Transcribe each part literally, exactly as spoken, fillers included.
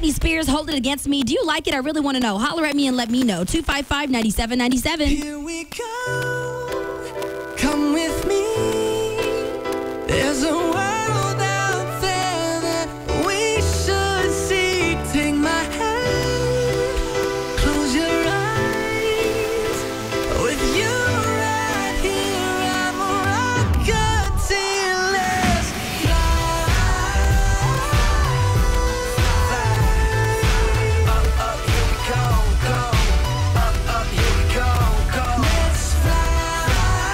Britney Spears, Hold It Against Me. Do you like it? I really want to know. Holler at me and let me know. two five five, nine seven nine seven. Here we go. Come with me. There's a world out there that we should see. Take my hand. Close your eyes. With you right here, I'm a rocket till let's fly. Up, up, here we go, go. Up, up, here we go, go. Let's fly.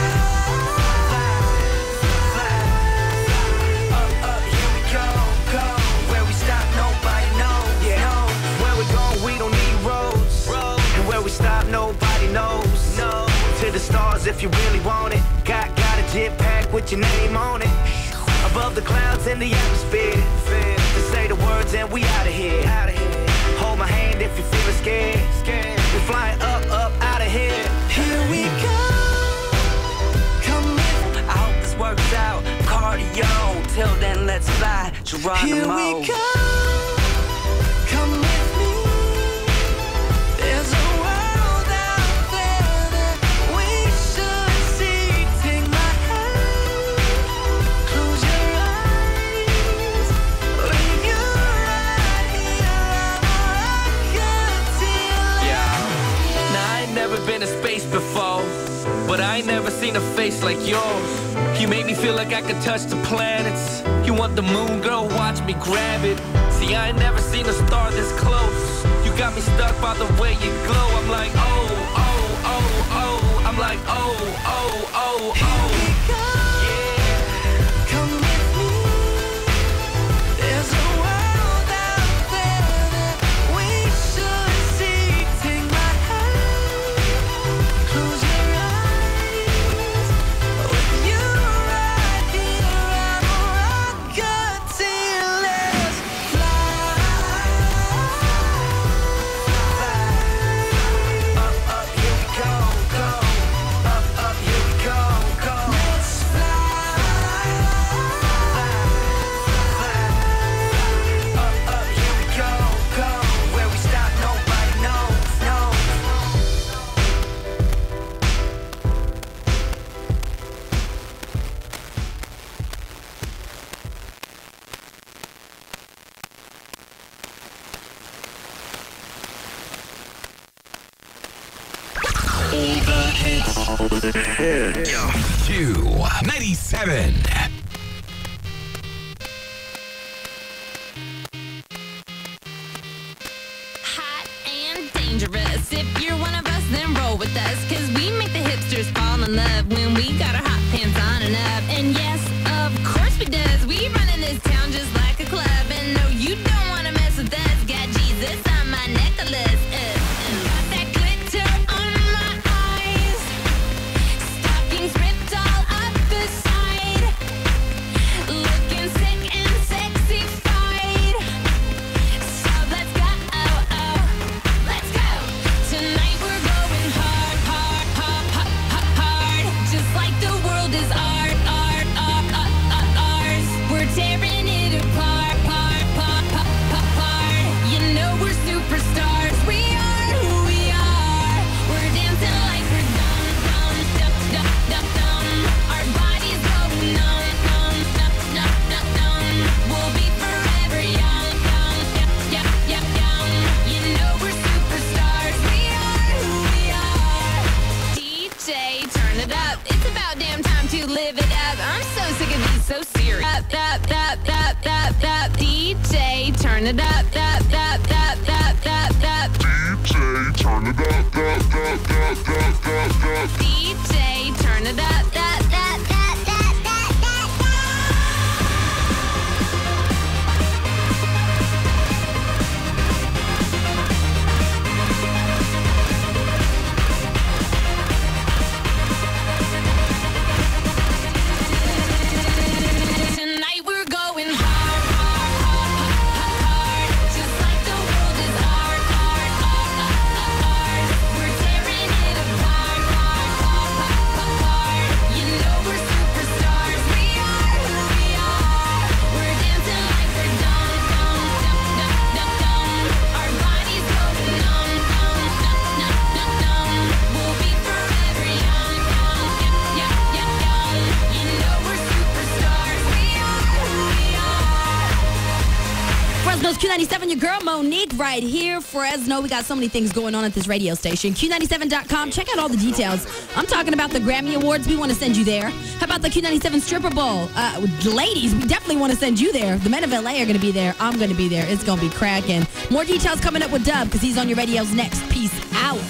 Up, up, here we go, go. Where we stop, nobody knows. Yeah, no. Where we going, we don't need roads. And where we stop, nobody knows. No. To the stars if you really want it. Got, got a jet pack with your name on it. Above the clouds in the atmosphere. To say the words and we out of here. Hold my hand if you're feeling scared. We're flying up, up, out of here. Here we go. Come with. I hope this works out. Cardio. Till then, let's fly. Geronimo. Here we go. Come with me. There's a world out there that we should see. Take my hand. Close your eyes. When you're right here, I'm a rocket till Yeah. Now I ain't never been to space before, but I ain't never seen a face like yours. You make me feel like I could touch the planets. You want the moon, girl, watch me grab it. See, I ain't never seen a star this close. You got me stuck by the way you glow. I'm like, oh, oh, oh, oh. I'm like, oh, oh, oh, oh. Yeah. Come with me. There's a world out there that we should see. Take my hand. Close your eyes. With you right here, I'm a rocket till let's fly. Up, up, here we go, go. Up, up, here we go, go. Let's fly. Up, up, here we go, go. Where we stop, nobody knows, no. Q ninety-seven. Hot and dangerous. If you're one of us, then roll with us. Cause we make the hipsters fall in love when we got our hot pants on and up. And yes, of course we does. We run in this town just like a club. And no, you don't wanna mess with us. Got Jesus on my necklace. Uh, uh. Got that glitter on my eyes. Stockings ripped all up the side. Looking sick and sexified. So let's go, oh, oh, let's go. Tonight we're going hard, hard, hard, hard, hard, hard. Just like the world is art, art, art, art, art, ours. We're tearing it apart, part, part, part, part, part. You know we're superstars. We are who we are. We're dancing like we're dumb, dumb, dumb, dumb, dumb, dumb. Our bodies go numb, numb, numb, numb, numb, numb. We'll be forever young, young, young, young, young, young. You know we're superstars. We are who we are. D J, turn it up. It's about damn time to live it up. I'm so sick of being so serious. Up, up, up, up, up, up. D J, turn it up, up, up, up, up, up, up. D J, turn it up, up, up, up, up, up, up. D J, turn it up, up, up, up, up, up, up. Tonight we're going hard, hard, hard, hard, hard, hard. Just ninety-seven, your girl Monique right here, Fresno. We got so many things going on at this radio station. Q ninety-seven dot com. Check out all the details. I'm talking about the Grammy Awards. We want to send you there. How about the Q ninety-seven Stripper Bowl? Uh, ladies, we definitely want to send you there. The men of L A are going to be there. I'm going to be there. It's going to be cracking. More details coming up with Dub because he's on your radio's next. Peace out.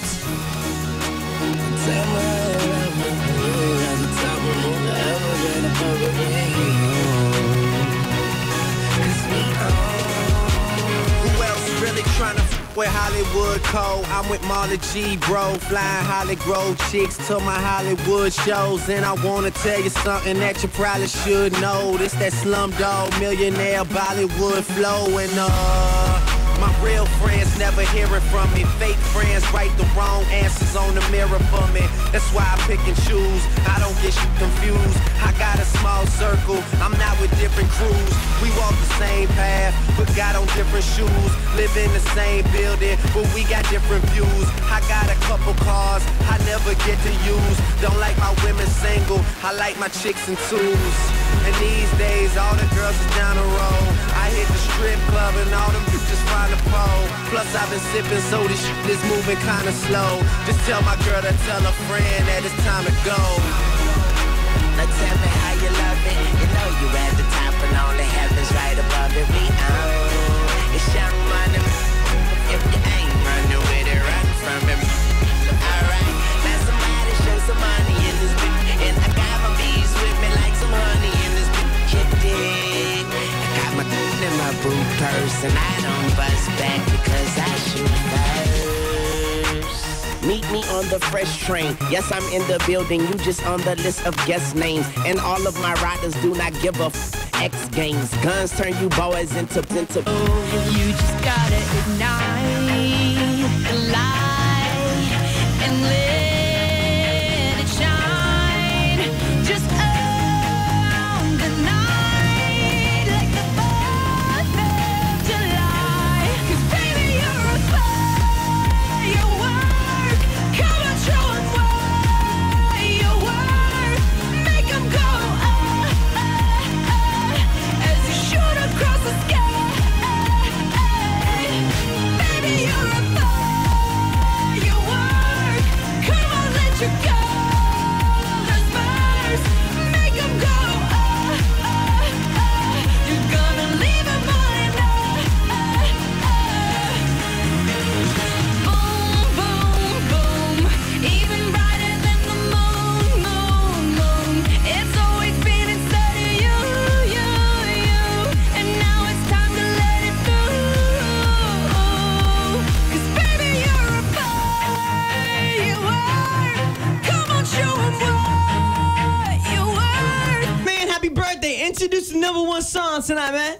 Who else really trying to f with Hollywood Code? I'm with Marla G, bro. Flying Holly Grove chicks to my Hollywood shows. And I wanna tell you something that you probably should know. This that Slumdog Millionaire Bollywood flow. And uh my real friends never hearing from me. Fake friends write the wrong answers on the mirror for me. That's why I pick and choose. I don't get you confused. I got a small circle. I'm not with different crews. We walk the same path, but got on different shoes. Live in the same building, but we got different views. I got a couple cars I never get to use. Don't like my women single. I like my chicks in twos. And these days, all the girls is down the road. I hit the strip club and all them bitches find a pole. Plus I've been sipping, so this shit is moving kinda slow. Just tell my girl to tell a friend that it's time to go. Now tell me how you love it. You know you at the top and all the heavens right above it. We own. It's young money. If you ain't running with it, run from it. Alright, now somebody show some money in this bitch. And I got my bees with me like some honey in this bitch. You dig? I got my in my boot purse and I don't bust back because I shoot first. Meet me on the fresh train. Yes, I'm in the building. You just on the list of guest names. And all of my riders do not give a f X Games. Guns turn you boys into into. You just gotta ignite the light and let it shine. Just own the night like the fourth of July. 'Cause baby, you're a firework. Come on, show 'em what you work. Make 'em go ah, ah, ah, as you shoot across the sky. Baby, you're a firework. Come on, let your colors burst. Make 'em go ah, ah, ah. You're gonna leave 'em on ah, ah, ah. Boom, boom, boom. Even brighter than the moon, moon, moon. It's always been inside of you, you, you. And now it's time to let it through. 'Cause baby, you're a firework. Come on, show 'em what you work. Man, happy birthday. Introduce the number one song tonight, man.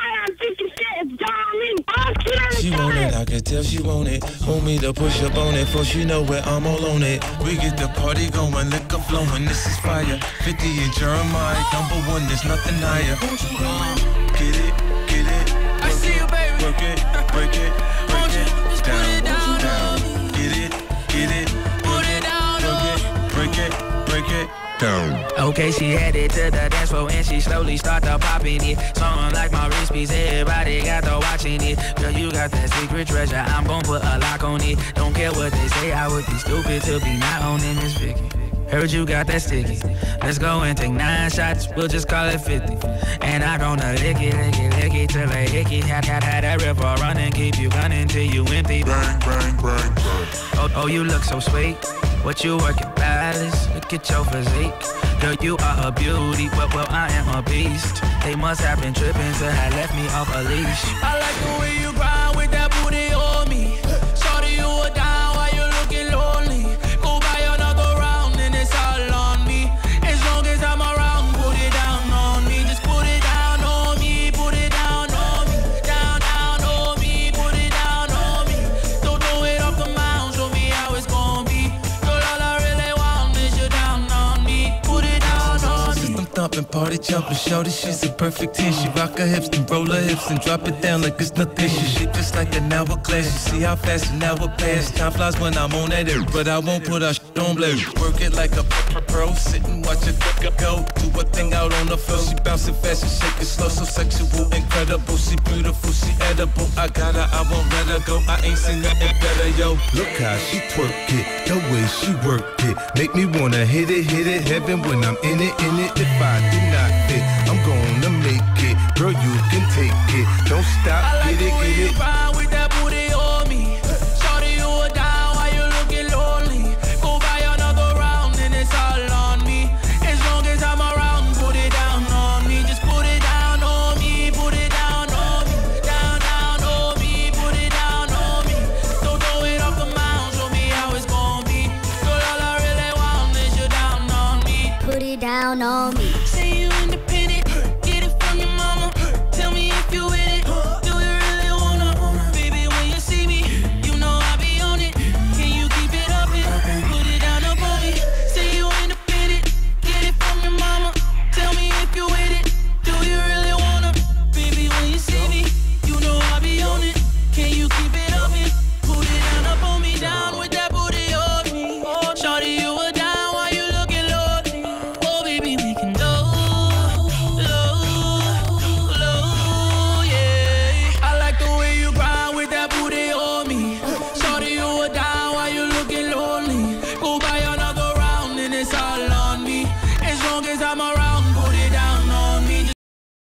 She want it, I can tell she want it. Want me to push up on it, for she know where I'm all on it. We get the party going, liquor flowing, this is fire. fifty and Jeremiah, number one, there's nothing higher. Get it, get it. I see you, baby. Work it, break it, break it, Just put down, it down, down. Get it, get it, Put it down, work it, break it, break it, down. Okay, she headed to the dance floor and she slowly start to popping it. Something like my wrist piece, everybody got to watching it. Girl, you got that secret treasure, I'm gon' put a lock on it. Don't care what they say, I would be stupid to be not owning this Vicky. Heard you got that sticky. Let's go and take nine shots, we'll just call it fifty. And I gonna lick it, lick it, lick it till I hickey. Had, had, had that river running, keep you gunning till you empty. Bang, bang, bang, bang. Oh, oh, you look so sweet. What you working, balance? Look at your physique. Girl, you are a beauty, well, well, I am a beast. They must have been tripping to have left me off a leash. I like the way you grind with that booty on me. Shorty, you are down while you're looking lonely. Go buy another round and it's all on me. As long as I'm around, put it down on me. Just put it down on me, put it down on me. Down, down on me, put it down on me. Don't throw it off the mound, show me how it's gonna be. Girl, all I really want is you down on me. Put it down on me. thumping, party jumping. Shorty, she's a perfect ten. She rock her hips and roll her hips and drop it down like it's nothing. She shake just like an hourglass. You see how fast an hour pass. Time flies when I'm on that air, but I won't put our shit on blast. Work it like a pro, sit and watch it go. Do a thing out on the floor. She bouncing fast and shake it slow, so sexual, incredible. She beautiful, she edible. I got her, I won't let her go. I ain't seen nothing better, yo. Look how she twerk it, the way she work it, make me wanna hit it, hit it, heaven when I'm in it, in it. If I do not fit, I'm gonna make it. Girl, you can take it, don't stop, I like get it, the way get you it. ride with that booty on me. Shorty, you are down while you looking lonely. Go buy another round and it's all on me. As long as I'm around, put it down on me. Just put it down on me, put it down on me. Down, down on me, put it down on me. Don't throw it off the mound, show me how it's gonna be. Girl, all I really want is you down on me. Put it down on me.